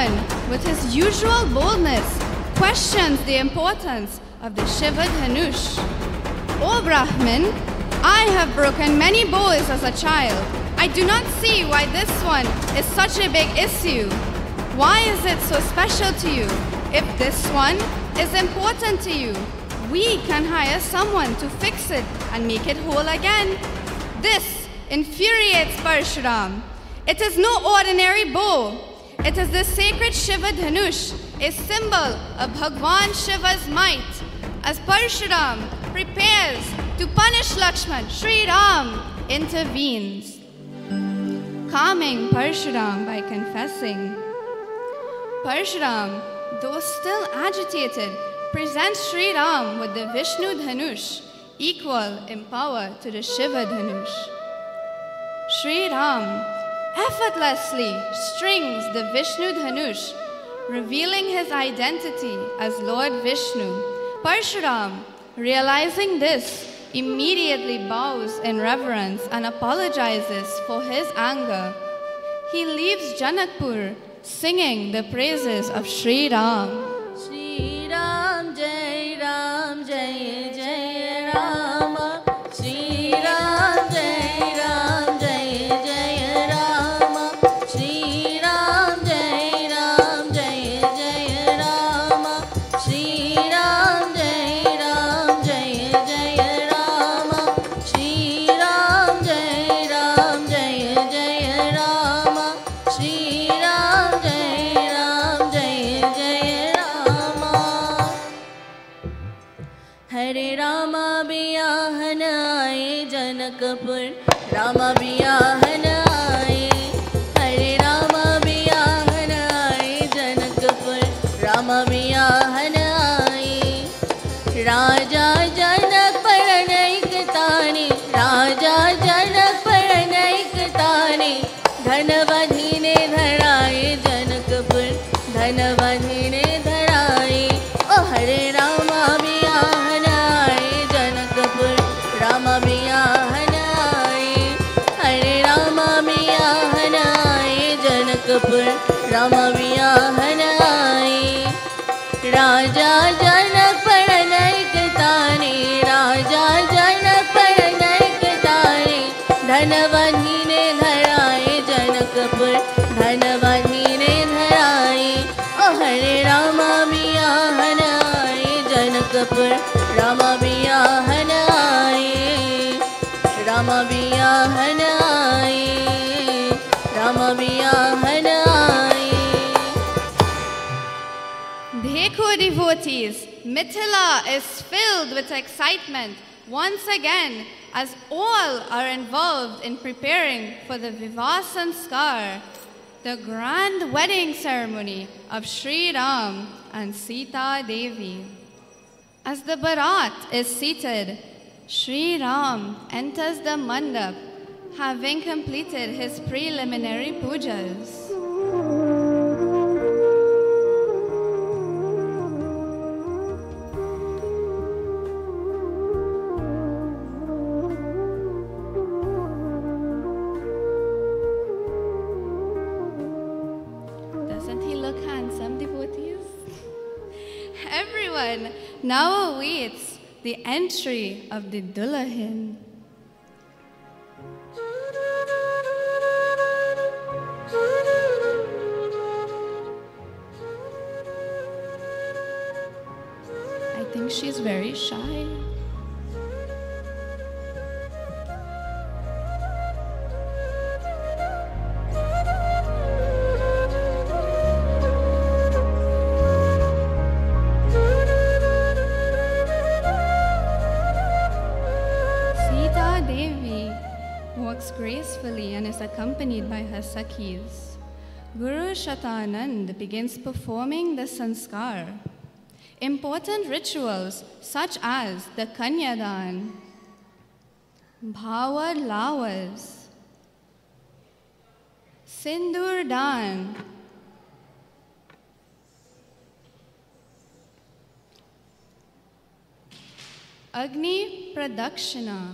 with his usual boldness, questions the importance of the Shiva Dhanush. O Brahmin, I have broken many bows as a child. I do not see why this one is such a big issue. Why is it so special to you? If this one is important to you, we can hire someone to fix it and make it whole again. This infuriates Parshuram. It is no ordinary bow. It is the sacred Shiva Dhanush, a symbol of Bhagwan Shiva's might. As Parshuram prepares to punish Lakshman, Sri Ram intervenes, calming Parshuram by confessing. Parshuram, though still agitated, presents Sri Ram with the Vishnu Dhanush, equal in power to the Shiva Dhanush. Sri Ram effortlessly strings the Vishnu Dhanush, revealing his identity as Lord Vishnu. Parshuram, realizing this, immediately bows in reverence and apologizes for his anger. He leaves Janakpur singing the praises of Sri Ram. Shri Ram, Jai Ram, Jai Jai Ram. Shri Ram, Jai Ram, Jai Jai Ram. Shri Ram, Jai Ram, Jai Jai Ram. Shri Ram, Jai Ram, Jai Jai Ram. Shri Ram, Jai Ram, Jai Jai Ram. Shri Ram, Jai Ram, Jai Jai Ram. Hare Rama biyahan aaye Janakpur, Rama biyahan aaye. Hare Rama biyahan aaye Janakpur, Rama biyahan aaye. Raja Janak paranaik tani, Raja Janak paranaik tani. Dhanavadhi ne dharaye Janakpur, Dhanavadhi ne dharaye. Oh Hare Rama biyahan aaye Janakpur, Rama biyahan aaye. Hare Rama biyahan aaye Janakpur, Rama biyahan aaye. Raja Janak paranaik tani, Raja Janak paranaik tani. Dhanavadhi ne dharaye Janakpur, Dhanavadhi ne dharaye. Oh Hare Rama biyahan aaye Janakpur, Rama biyahan aaye. Rama biyahan aaye, Rama biyahan aaye. Dekho devotees, Mithila is filled with excitement once again as all are involved in preparing for the Vivah Sanskar, the grand wedding ceremony of Sri Ram and Sita Devi. As the Bharat is seated, Sri Ram enters the mandap, having completed his preliminary pujas. Doesn't he look handsome, devotees? Everyone now awaits the entry of the Dulahin. I think she's very shy. Sita Devi walks gracefully and is accompanied by her Sakhis. Guru Shatanand begins performing the sanskar. Important rituals such as the Kanyadan, Bhawar Lawas, Sindur Dan, Agni Pradakshina,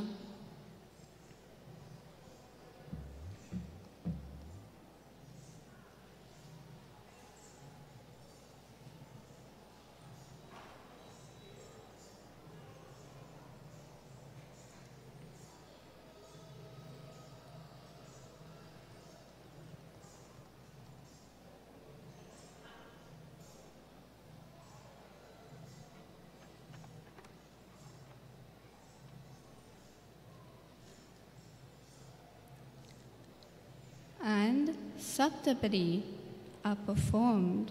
Saptapadi are performed.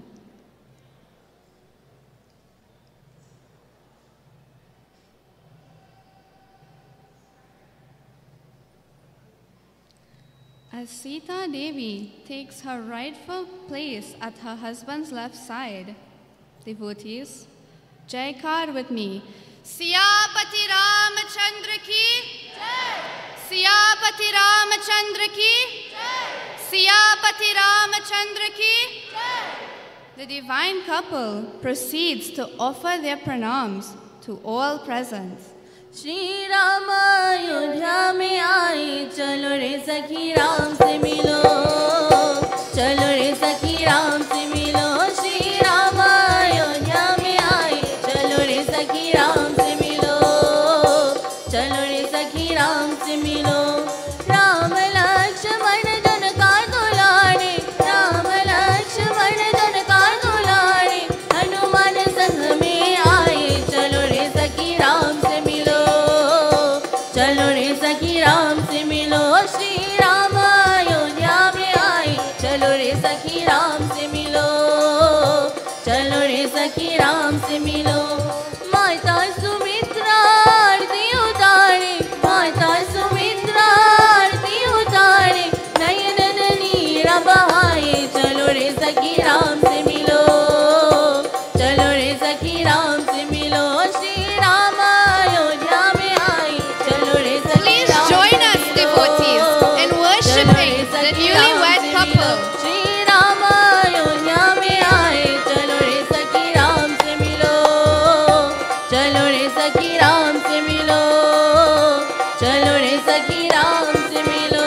As Sita Devi takes her rightful place at her husband's left side, devotees, Jaikar with me. Siyapati Ramachandra ki Jai! Siyapati Ramachandra ki Jai! Siyapati Ramachandra ki Jai! The divine couple proceeds to offer their pranams to all present. Shri Ram Ayodhya में आए, चलो रे सखी राम से मिलो, चलो रे सखी राम से मिलो। श्री राम अयोध्या में आए, चलो रे सखी राम से मिलो, चलो रे सखी राम से मिलो। राम लक्ष्मण जन का दुलारे, राम लक्ष्मण जन का दुलारे, हनुमान संग में आए, चलो रे सखी राम से मिलो, चलो रे सखी राम से मिलो। श्री राम अयोध्या में आए, चलो रे सखी राम से मिलो, चलो रे सखी राम से मिलो। माता सुमित्रा आरती उतारे, माता सुमित्रा आरती उतारे, नयन नीर बहाए, चलो रे सखी राम से मिलो, चलो रे सखी राम से मिलो। श्री राम अयोध्या में आए, चलो रे सखी Please राम join से us, मिलो, devotees, in worshipping the newlywed couple. Shri Ram Ayodhya में आए, चलो रे सखी राम से मिलो, चलो रे सखी राम से मिलो, चलो रे सखी राम से मिलो।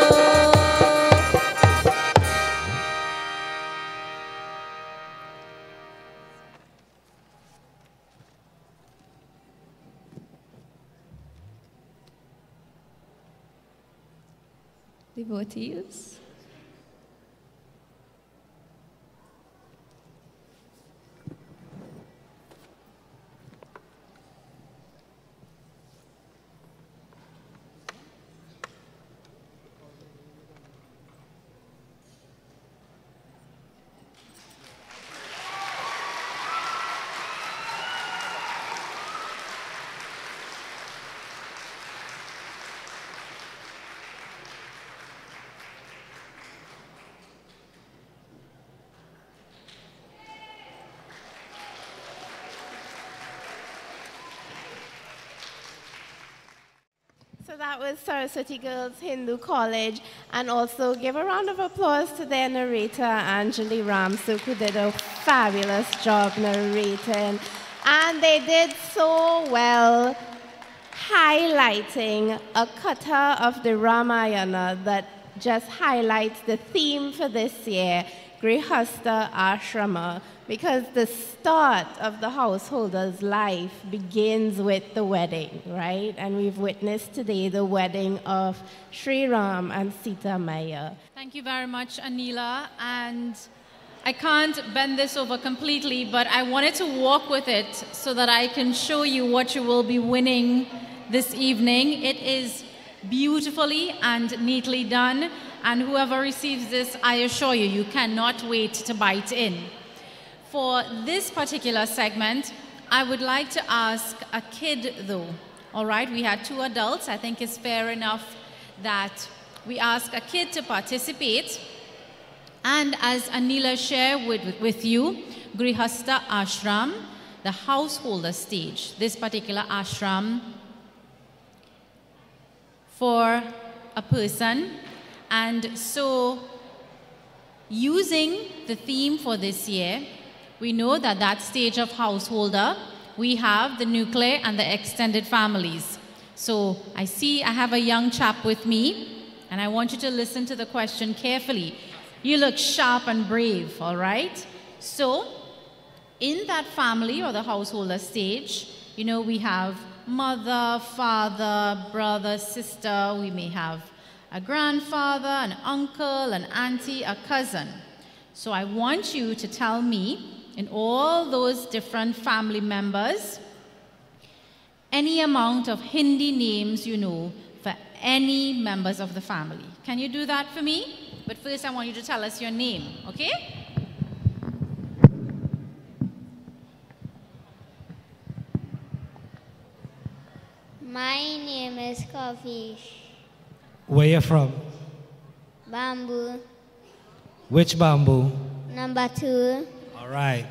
Devotees, So that was Saraswati Girls Hindu College, and also give a round of applause to their narrator, Anjali Ramsuk, who did a fabulous job narrating. And they did so well highlighting a kata of the Ramayana that just highlights the theme for this year, Grihastha Ashrama, because the start of the householder's life begins with the wedding, right? And we've witnessed today the wedding of Sri Ram and Sita Maya. Thank you very much, Anila. And I can't bend this over completely, but I wanted to walk with it so that I can show you what you will be winning this evening. It is beautifully and neatly done, and whoever receives this, I assure you, you cannot wait to bite in. For this particular segment, I would like to ask a kid though. All right, we had two adults. I think it's fair enough that we ask a kid to participate. And as Anila shared with, with you, Grihastha Ashram, the householder stage, this particular ashram for a person. And so using the theme for this year, we know that that stage of householder, we have the nuclear and the extended families. So I see I have a young chap with me, and I want you to listen to the question carefully. You look sharp and brave, all right? So in that family or the householder stage, you know, we have mother, father, brother, sister, we may have a grandfather, an uncle, an auntie, a cousin. So I want you to tell me, in all those different family members, any amount of Hindi names you know for any members of the family. Can you do that for me? But first I want you to tell us your name, okay? My name is Kavish. Where you from? Bamboo. Which bamboo? Number two. All right.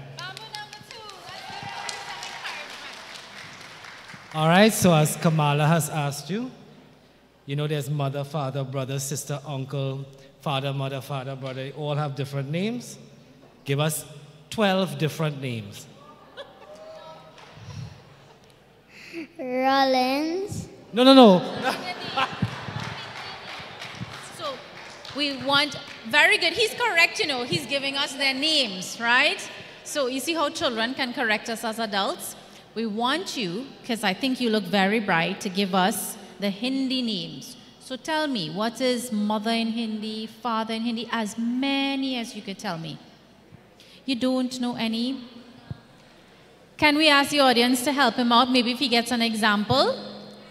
All right, so as Kamala has asked you, you know there's mother, father, brother, sister, uncle, father, mother, father, brother. They all have different names. Give us twelve different names. Rollins. No, no, no. So we want, very good. He's correct, you know. He's giving us their names, right? So you see how children can correct us as adults? We want you, because I think you look very bright, to give us the Hindi names. So tell me, what is mother in Hindi, father in Hindi? As many as you could tell me. You don't know any? Can we ask the audience to help him out? Maybe if he gets an example.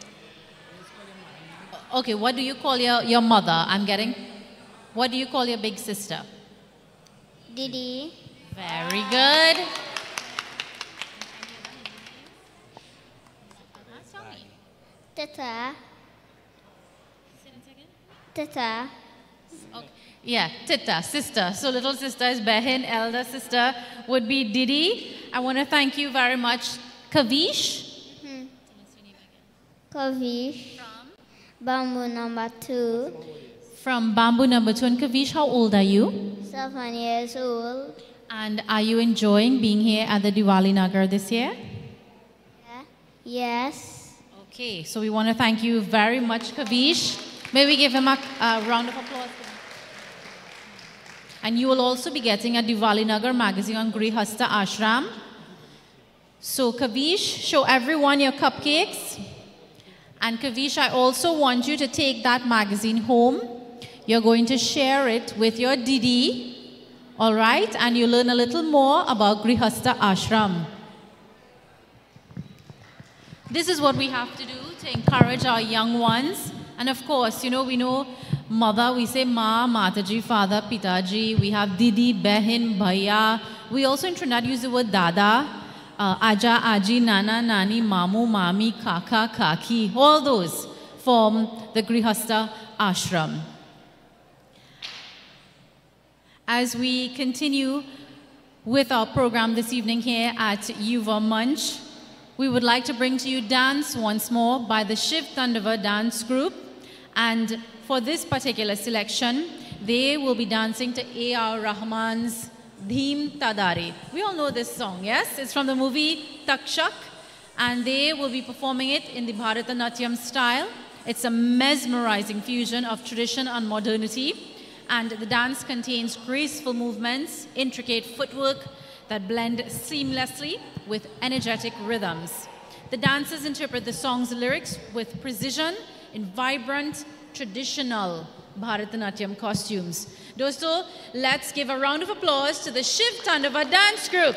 Okay, what do you call your, your mother? I'm getting. What do you call your big sister? Didi. Very good. Tata. Tata. Okay. Yeah, Tita, sister. So little sister is Behin, elder sister would be Didi. I want to thank you very much. Kavish. Hmm. Kavish. From? Bamboo number two. From Bamboo number two. And Kavish, how old are you? Seven years old. And are you enjoying being here at the Diwali Nagar this year? Yeah. Yes. Okay, so we want to thank you very much, Kavish. May we give him a, a round of applause. And you will also be getting a Diwali Nagar magazine on Grihastha Ashram. So Kavish, show everyone your cupcakes. And Kavish, I also want you to take that magazine home. You're going to share it with your Didi, all right? And you learn a little more about Grihastha Ashram. This is what we have to do to encourage our young ones. And of course, you know, we know mother, we say Ma, Mataji, father, Pitaji. We have Didi, Behin, Bhaiya. We also in Trinidad use the word Dada, uh, Aja, Aji, Nana, Nani, Mamu, Mami, Kaka, Kaki. All those form the Grihastha Ashram. As we continue with our program this evening here at Yuva Munch, we would like to bring to you dance once more by the Shiv Tandava dance group. And for this particular selection, they will be dancing to A R Rahman's Dheem Tadare. We all know this song, yes? It's from the movie Takshak. And they will be performing it in the Bharatanatyam style. It's a mesmerizing fusion of tradition and modernity. And the dance contains graceful movements, intricate footwork, that blend seamlessly with energetic rhythms. The dancers interpret the song's lyrics with precision in vibrant, traditional Bharatanatyam costumes. Dosto, let's give a round of applause to the Shiv Tandava dance group.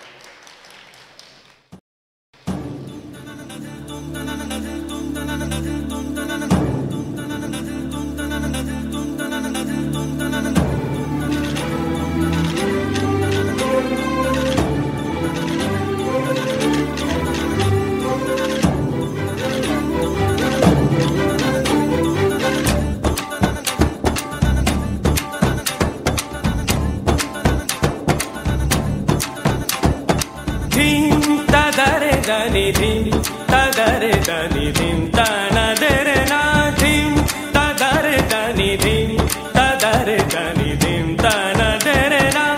Dani dhim, tadare dani dhim, tana dere na dhim, tadare dani dhim, tadare dani dhim, tana dere na.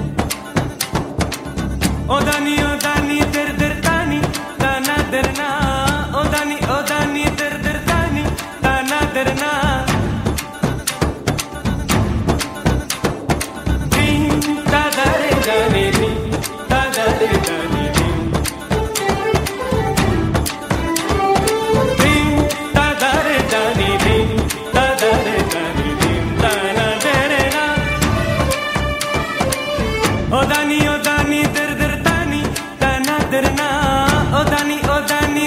O dani, o dani, der der tani, tana der na. O dani, o dani, der der tani, tana der na. Dhim, tadare dani dhim, tadare dani dhim. O dani, o dani, der der tani, tana der na. O dani, o dani,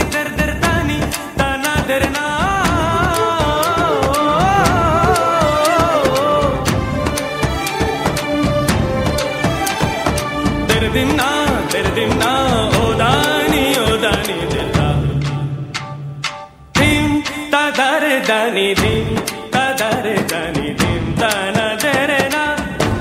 Dim ta da re da ni dim ta da re da ni dim ta na de re na.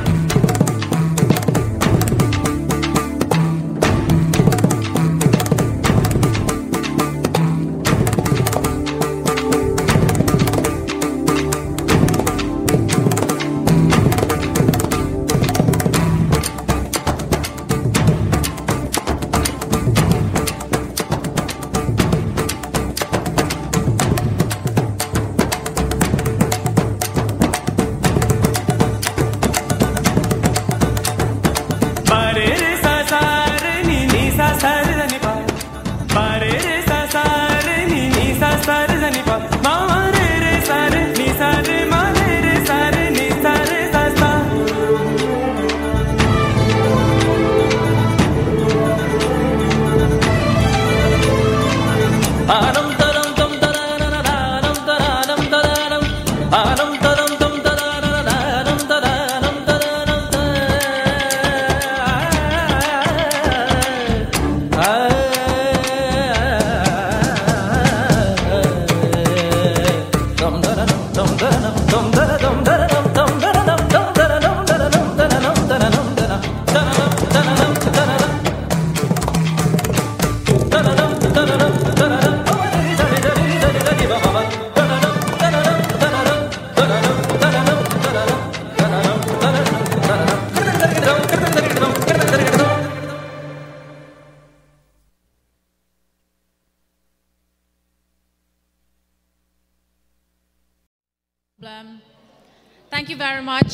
Thank you very much.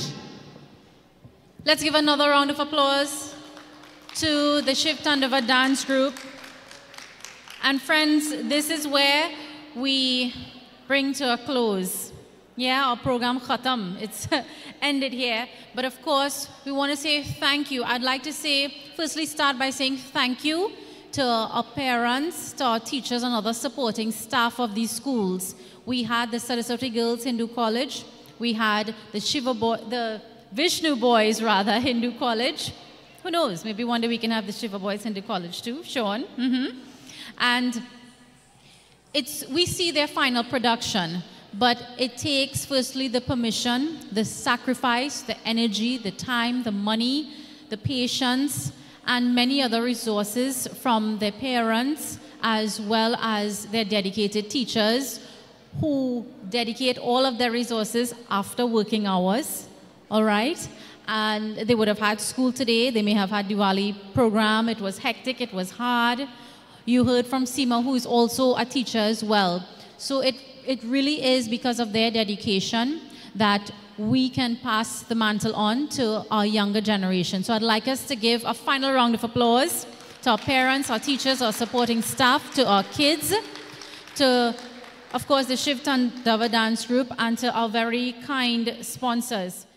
Let's give another round of applause to the Shiv Tandava dance group. And friends, this is where we bring to a close. Yeah, our program khatam. It's ended here. But of course, we want to say thank you. I'd like to say, firstly, start by saying thank you to our parents, to our teachers and other supporting staff of these schools. We had the Saraswati Girls Hindu College. We had the Shiva boy, the Vishnu Boys rather Hindu College. Who knows? Maybe one day we can have the Shiva Boys Hindu College too. Sean. Mm-hmm. And it's we see their final production, but it takes firstly the permission, the sacrifice, the energy, the time, the money, the patience, and many other resources from their parents as well as their dedicated teachers, who dedicate all of their resources after working hours, all right? And they would have had school today. They may have had Diwali program. It was hectic. It was hard. You heard from Seema, who is also a teacher as well. So it, it really is because of their dedication that we can pass the mantle on to our younger generation. So I'd like us to give a final round of applause to our parents, our teachers, our supporting staff, to our kids, to of course, the Shiv Tandava Dance Group, and to our very kind sponsors.